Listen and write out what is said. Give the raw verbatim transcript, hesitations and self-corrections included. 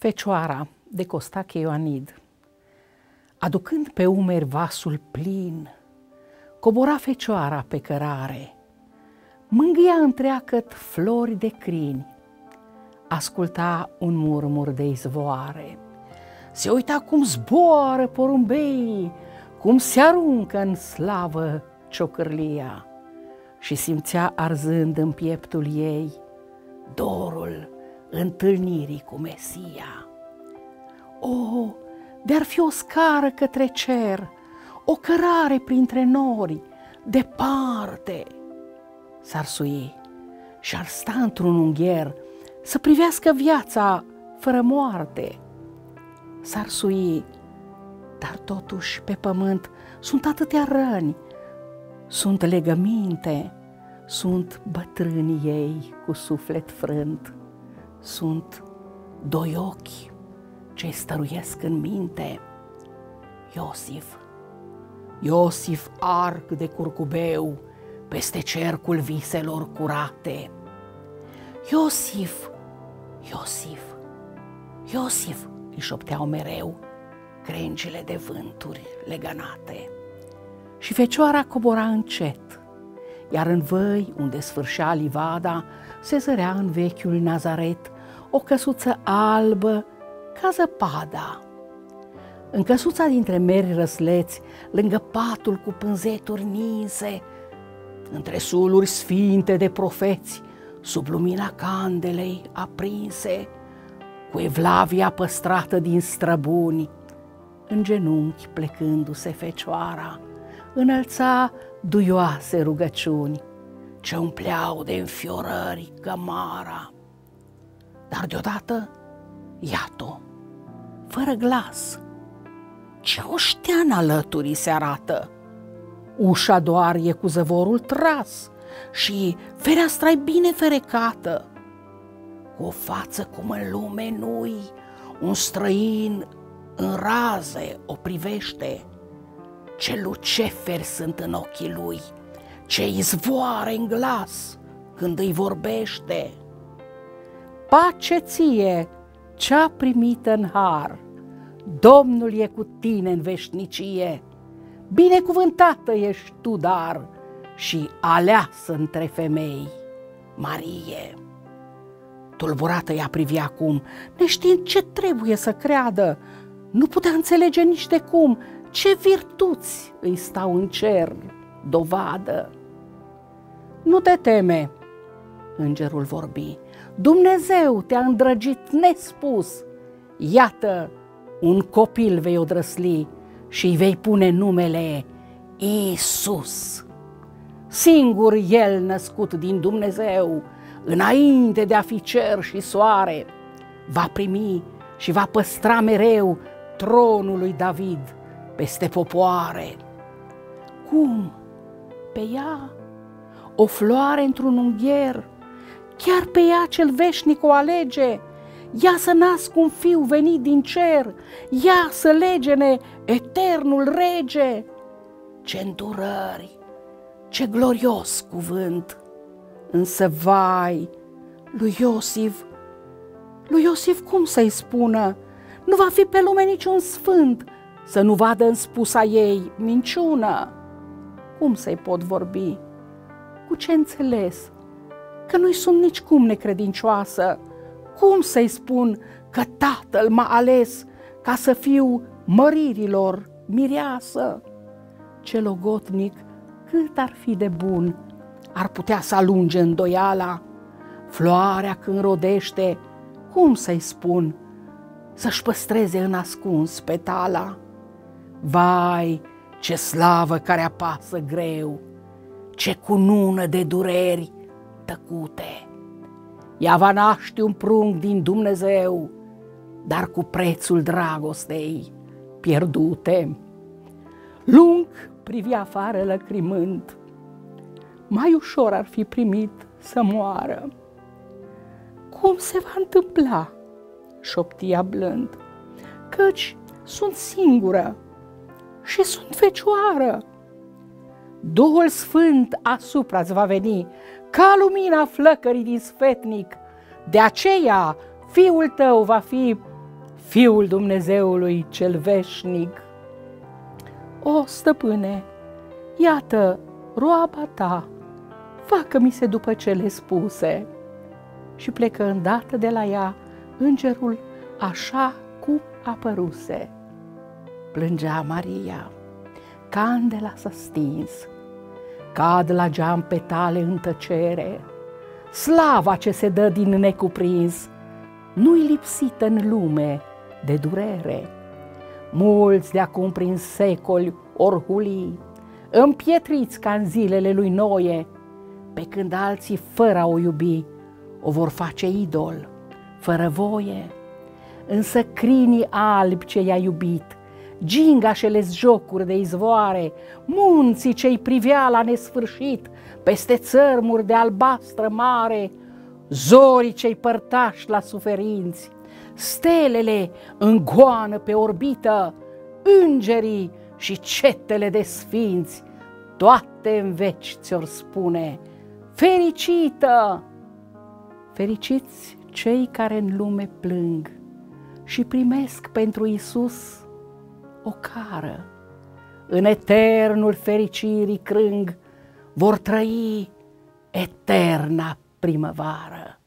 Fecioara de Costache Ioanid. Aducând pe umeri vasul plin, cobora fecioara pe cărare, mângâia întreagăt flori de crini, asculta un murmur de izvoare, se uita cum zboară porumbeii, cum se aruncă în slavă ciocârlia și simțea arzând în pieptul ei dorul întâlnirii cu Mesia. O, de-ar fi o scară către cer, o cărare printre nori, departe, s-ar sui și-ar sta într-un ungher să privească viața fără moarte. S-ar sui, dar totuși pe pământ sunt atâtea răni, sunt legăminte, sunt bătrânii ei cu suflet frânt, sunt doi ochi ce stăruiesc în minte. Iosif, Iosif arc de curcubeu peste cercul viselor curate. Iosif, Iosif, Iosif, îi șopteau mereu crengile de vânturi legănate. Și fecioara cobora încet, iar în văi, unde sfârșea livada, se zărea în vechiul Nazaret o căsuță albă ca zăpada. În căsuța dintre meri răsleți, lângă patul cu pânzeturi ninse, între suluri sfinte de profeți, sub lumina candelei aprinse, cu evlavia păstrată din străbuni, în genunchi plecându-se fecioara, înălța duioase rugăciuni ce umpleau de înfiorări cămara. Dar deodată, iată, fără glas, ce oștean alăturii se arată. Ușa doar e cu zăvorul tras și fereastra-i bine ferecată. Cu o față cum în lume nu-i, un străin în raze o privește. Ce luceferi sunt în ochii lui, ce izvoare în glas când îi vorbește. Pace ție, cea primită în har, Domnul e cu tine în veșnicie, binecuvântată ești tu, dar și aleasă între femei, Marie. Tulburată ea privi acum, neștiind ce trebuie să creadă, nu putea înțelege nici de cum ce virtuți îi stau în cer dovadă. Nu te teme, îngerul vorbi, Dumnezeu te-a îndrăgit nespus. Iată, un copil vei odrăsli și îi vei pune numele Iisus. Singur El născut din Dumnezeu, înainte de a fi cer și soare, va primi și va păstra mereu tronul lui David peste popoare. Cum? Pe ea? O floare într-un ungher? Chiar pe ea cel veșnic o alege? Ea să nască un fiu venit din cer? Ea să legene eternul rege? Ce îndurări! Ce glorios cuvânt! Însă, vai, lui Iosif, lui Iosif cum să-i spună? Nu va fi pe lume niciun sfânt să nu vadă în spusa ei minciună. Cum să-i pot vorbi? Cu ce înțeles? Că nu-i sunt nicicum necredincioasă. Cum să-i spun că Tatăl m-a ales ca să fiu măririlor mireasă? Ce logotnic, cât ar fi de bun, ar putea să alunge îndoiala. Floarea când rodește, cum să-i spun să-și păstreze în ascuns petala? Vai, ce slavă care apasă greu, ce cunună de dureri tăcute! Ea va naște un prunc din Dumnezeu, dar cu prețul dragostei pierdute. Lung privi afară lăcrimând, mai ușor ar fi primit să moară. Cum se va întâmpla? Șoptia blând, căci sunt singură și sunt fecioară. Duhul Sfânt asupra-ți va veni ca lumina flăcării din sfetnic. De aceea fiul tău va fi Fiul Dumnezeului cel veșnic. O, stăpâne, iată roaba ta, facă-mi se după cele spuse. Și plecă îndată de la ea îngerul așa cum apăruse. Plângea Maria, candela s-a stins, cad la geam petale în tăcere, slava ce se dă din necuprins nu-i lipsită în lume de durere. Mulți de acum prin secoli or huli, împietriți ca în zilele lui Noe, pe când alții fără a o iubi o vor face idol, fără voie. Însă crinii albi ce i-a iubit, gingașele-s jocuri de izvoare, munții ce-i privea la nesfârșit, peste țărmuri de albastră mare, zorii ce-i părtași la suferinți, stelele în goană pe orbită, îngerii și cetele de sfinți, toate în veci ți-or spune, fericită! Fericiți cei care în lume plâng și primesc pentru Iisus o cară. În eternul fericirii crâng vor trăi eterna primăvară.